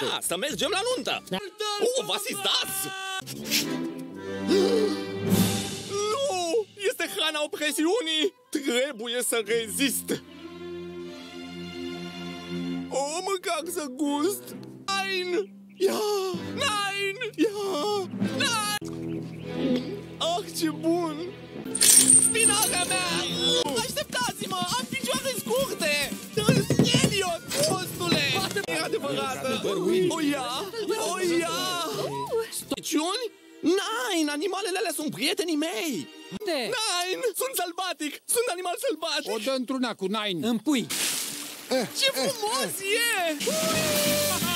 Ia, să mergem la nuntă! Was ist das? Nu! Este hrana opresiunii! Trebuie să rezist! O, măcar să gust! Nein! Ia! Nein! Ia! Nein! Ah, ce bun! Spinarea mea! Așteptați-mă! Am picioare scurte! Elliot, prostule! E adevărată! O ia! O ia! Stăciuni? Nein! Animalele alea sunt prietenii mei! Nein! Sunt sălbatic! Sunt animal sălbatic! O dă într-una cu Nine. În pui. Ce frumos e!